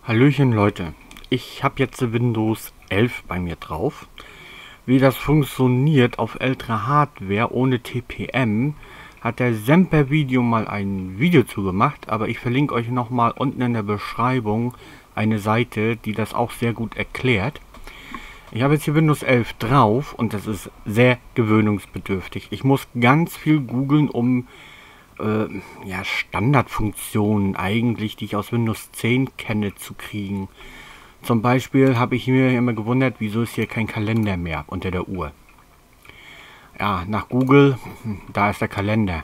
Hallöchen Leute, ich habe jetzt Windows 11 bei mir drauf. Wie das funktioniert auf älterer Hardware ohne TPM, hat der Semper Video mal ein Video zu gemacht, aber ich verlinke euch nochmal unten in der Beschreibung eine Seite, die das auch sehr gut erklärt. Ich habe jetzt hier Windows 11 drauf und das ist sehr gewöhnungsbedürftig. Ich muss ganz viel googeln, um ja, Standardfunktionen eigentlich, die ich aus Windows 10 kenne, zu kriegen. Zum Beispiel habe ich mir immer gewundert, wieso ist hier kein Kalender mehr unter der Uhr. Ja, nach Google, da ist der Kalender.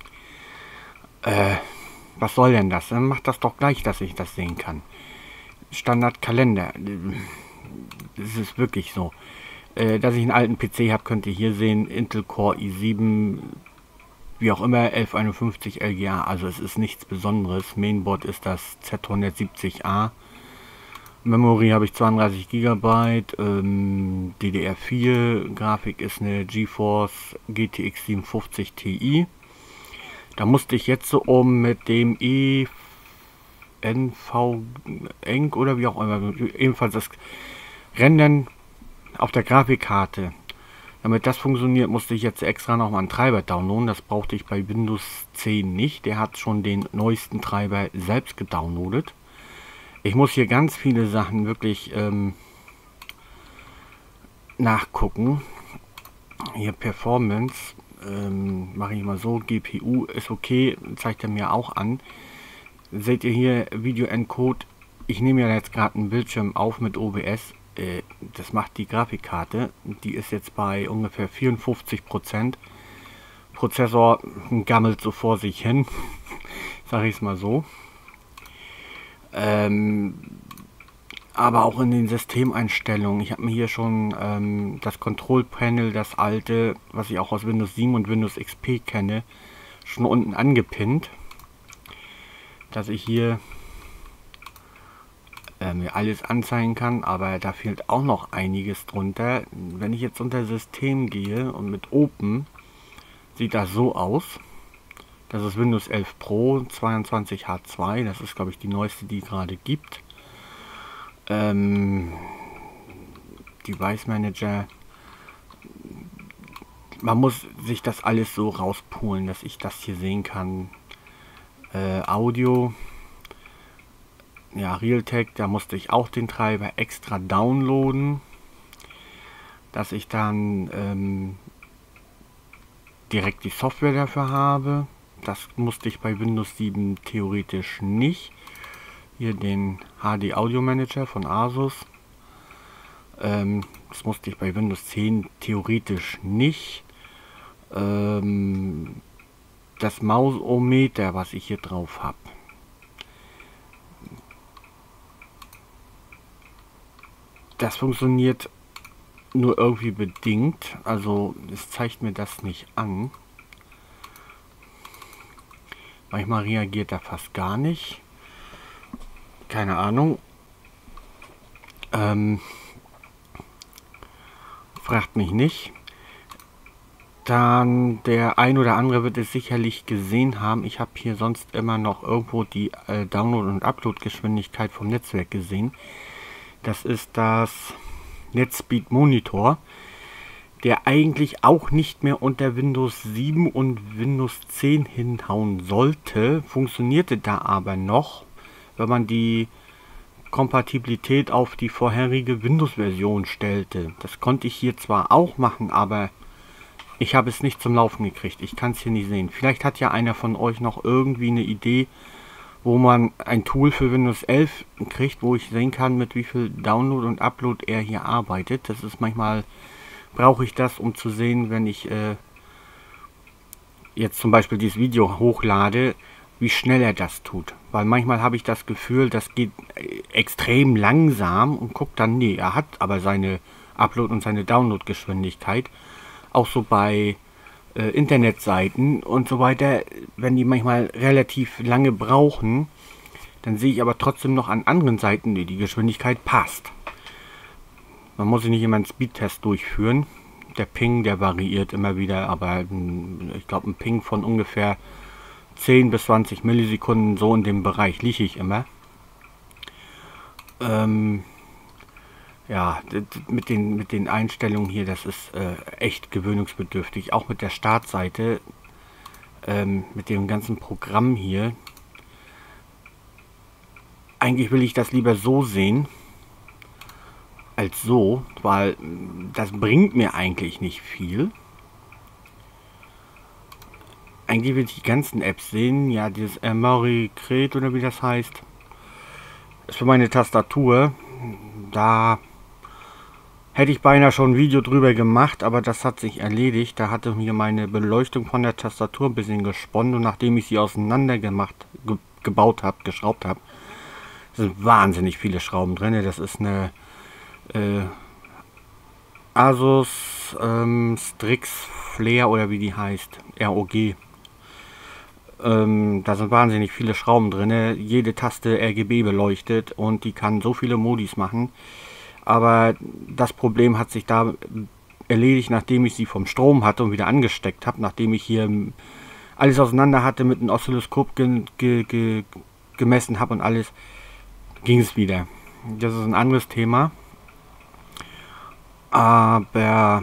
Was soll denn das? Dann macht das doch gleich, dass ich das sehen kann. Standardkalender. Das ist wirklich so. Dass ich einen alten PC habe, könnt ihr hier sehen. Intel Core i7, wie auch immer, 1151 LGA. Also es ist nichts Besonderes. Mainboard ist das Z170A. Memory habe ich 32 GB. DDR4. Grafik ist eine GeForce GTX 750 Ti. Da musste ich jetzt so mit dem ENV oder wie auch immer, ebenfalls das Rendern auf der Grafikkarte. Damit das funktioniert, musste ich jetzt extra nochmal einen Treiber downloaden. Das brauchte ich bei Windows 10 nicht. Der hat schon den neuesten Treiber selbst gedownloadet. Ich muss hier ganz viele Sachen wirklich nachgucken. Hier Performance. Mache ich mal so. GPU ist okay. Zeigt er mir auch an. Seht ihr hier Video Encode. Ich nehme ja jetzt gerade einen Bildschirm auf mit OBS. Das macht die Grafikkarte. Die ist jetzt bei ungefähr 54%. Prozessor gammelt so vor sich hin. Sage ich es mal so. Aber auch in den Systemeinstellungen. Ich habe mir hier schon das Control Panel, das alte, was ich auch aus Windows 7 und Windows XP kenne, schon unten angepinnt. Dass ich hier mir alles anzeigen kann, aber da fehlt auch noch einiges drunter. Wenn ich jetzt unter System gehe und mit Open, sieht das so aus. Das ist Windows 11 Pro 22H2, das ist glaube ich die neueste, die gerade gibt. Device Manager. Man muss sich das alles so rauspulen, dass ich das hier sehen kann. Audio. Ja, Realtek, da musste ich auch den Treiber extra downloaden, dass ich dann direkt die Software dafür habe. Das musste ich bei Windows 7 theoretisch nicht. Hier den HD Audio Manager von Asus. Das musste ich bei Windows 10 theoretisch nicht. Das Mausometer, was ich hier drauf habe. Das funktioniert nur irgendwie bedingt, also es zeigt mir das nicht an. Manchmal reagiert er fast gar nicht. Keine Ahnung. Fragt mich nicht. Dann der ein oder andere wird es sicherlich gesehen haben. Ich habe hier sonst immer noch irgendwo die Download- und Upload-Geschwindigkeit vom Netzwerk gesehen. Das ist das NetSpeed Monitor, der eigentlich auch nicht mehr unter Windows 7 und Windows 10 hinhauen sollte, funktionierte da aber noch, wenn man die Kompatibilität auf die vorherige Windows-Version stellte. Das konnte ich hier zwar auch machen, aber ich habe es nicht zum Laufen gekriegt. Ich kann es hier nicht sehen. Vielleicht hat ja einer von euch noch irgendwie eine Idee, wo man ein Tool für Windows 11 kriegt, wo ich sehen kann, mit wie viel Download und Upload er hier arbeitet. Das ist manchmal, brauche ich das, um zu sehen, wenn ich jetzt zum Beispiel dieses Video hochlade, wie schnell er das tut. Weil manchmal habe ich das Gefühl, das geht extrem langsam und guckt dann, nee, er hat aber seine Upload- und seine Download-Geschwindigkeit. Auch so bei Internetseiten und so weiter, wenn die manchmal relativ lange brauchen, dann sehe ich aber trotzdem noch an anderen Seiten, die Geschwindigkeit passt. Man muss nicht immer einen Speedtest durchführen. Der Ping, der variiert immer wieder, aber ich glaube ein Ping von ungefähr 10 bis 20 Millisekunden, so in dem Bereich liege ich immer. Ja, mit den Einstellungen hier, das ist echt gewöhnungsbedürftig. Auch mit der Startseite, mit dem ganzen Programm hier. Eigentlich will ich das lieber so sehen, als so, weil das bringt mir eigentlich nicht viel. Eigentlich will ich die ganzen Apps sehen. Ja, dieses Memory Crate oder wie das heißt, ist für meine Tastatur. Da hätte ich beinahe schon ein Video drüber gemacht, aber das hat sich erledigt. Da hatte mir meine Beleuchtung von der Tastatur ein bisschen gesponnen und nachdem ich sie auseinander gebaut habe, geschraubt habe, sind wahnsinnig viele Schrauben drin. Das ist eine Asus Strix Flare oder wie die heißt, ROG. Da sind wahnsinnig viele Schrauben drin. Jede Taste RGB beleuchtet und die kann so viele Modis machen. Aber das Problem hat sich da erledigt, nachdem ich sie vom Strom hatte und wieder angesteckt habe. Nachdem ich hier alles auseinander hatte, mit einem Oszilloskop gemessen habe und alles, ging es wieder. Das ist ein anderes Thema. Aber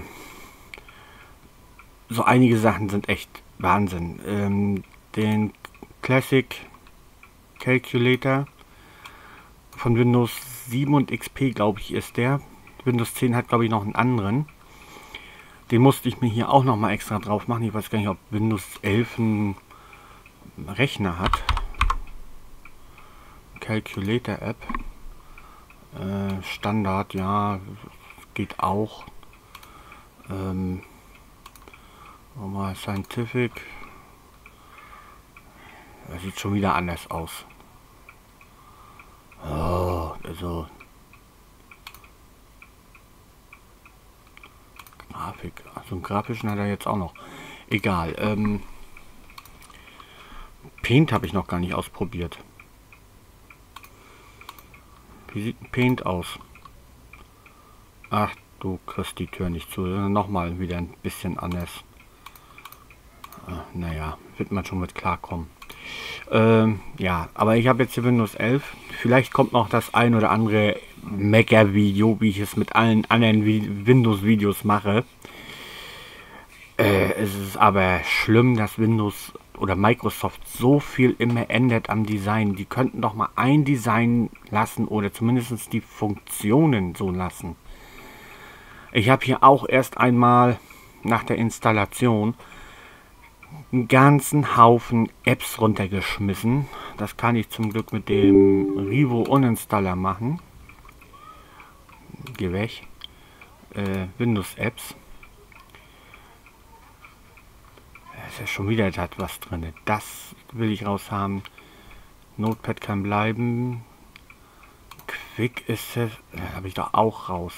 so einige Sachen sind echt Wahnsinn. Den Classic Calculator von Windows 7 und XP, glaube ich, ist der. Windows 10 hat, glaube ich, noch einen anderen. Den musste ich mir hier auch noch mal extra drauf machen. Ich weiß gar nicht, ob Windows 11 einen Rechner hat. Calculator App. Standard, ja, geht auch. Nochmal Scientific. Das sieht schon wieder anders aus. Oh, also Grafik. Also einen grafischen hat er jetzt auch noch. Egal. Paint habe ich noch gar nicht ausprobiert. Wie sieht ein Paint aus? Ach, du kriegst die Tür nicht zu. Nochmal wieder ein bisschen anders. Naja, wird man schon mit klarkommen. Ja, aber ich habe jetzt hier Windows 11. Vielleicht kommt noch das ein oder andere Mecker-Video, wie ich es mit allen anderen Windows-Videos mache. Es ist aber schlimm, dass Windows oder Microsoft so viel immer ändert am Design. Die könnten doch mal ein Design lassen oder zumindest die Funktionen so lassen. Ich habe hier auch erst einmal nach der Installation einen ganzen Haufen Apps runtergeschmissen. Das kann ich zum Glück mit dem Rivo Uninstaller machen. Geh weg. Windows Apps. Da ist ja schon wieder was drin. Das will ich raus haben. Notepad kann bleiben. Quick Access habe ich doch auch raus.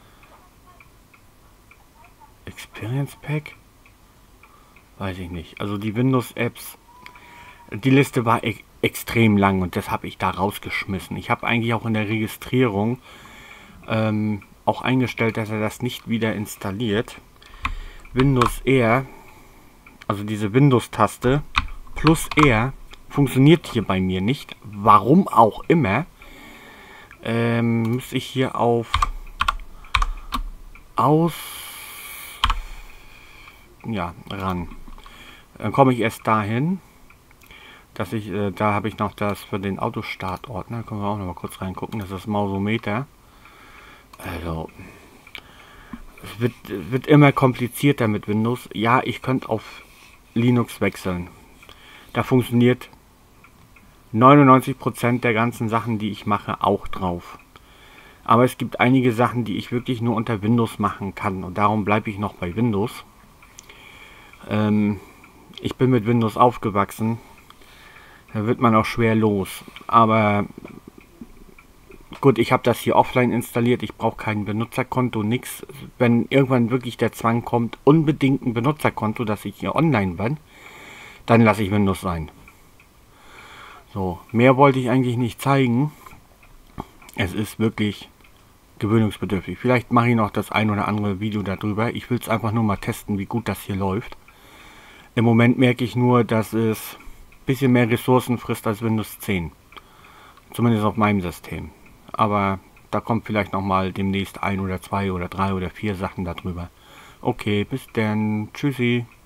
Experience Pack? Weiß ich nicht. Also die Windows-Apps, die Liste war extrem lang und das habe ich da rausgeschmissen. Ich habe eigentlich auch in der Registrierung auch eingestellt, dass er das nicht wieder installiert. Windows R, also diese Windows-Taste plus R, funktioniert hier bei mir nicht. Warum auch immer. Müsste ich hier auf ran. Dann komme ich erst dahin, dass ich, da habe ich noch das für den Autostartordner, können wir auch noch mal kurz reingucken, das ist Mausometer. Also, es wird immer komplizierter mit Windows. Ja, ich könnte auf Linux wechseln. Da funktioniert 99% der ganzen Sachen, die ich mache, auch drauf. Aber es gibt einige Sachen, die ich wirklich nur unter Windows machen kann und darum bleibe ich noch bei Windows. Ich bin mit Windows aufgewachsen. Da wird man auch schwer los. Aber gut, ich habe das hier offline installiert. Ich brauche kein Benutzerkonto, nichts. Wenn irgendwann wirklich der Zwang kommt, unbedingt ein Benutzerkonto, dass ich hier online bin, dann lasse ich Windows sein. So, mehr wollte ich eigentlich nicht zeigen. Es ist wirklich gewöhnungsbedürftig. Vielleicht mache ich noch das ein oder andere Video darüber. Ich will es einfach nur mal testen, wie gut das hier läuft. Im Moment merke ich nur, dass es ein bisschen mehr Ressourcen frisst als Windows 10. Zumindest auf meinem System. aber da kommt vielleicht nochmal demnächst ein oder zwei oder drei oder vier Sachen darüber. Okay, bis dann. Tschüssi.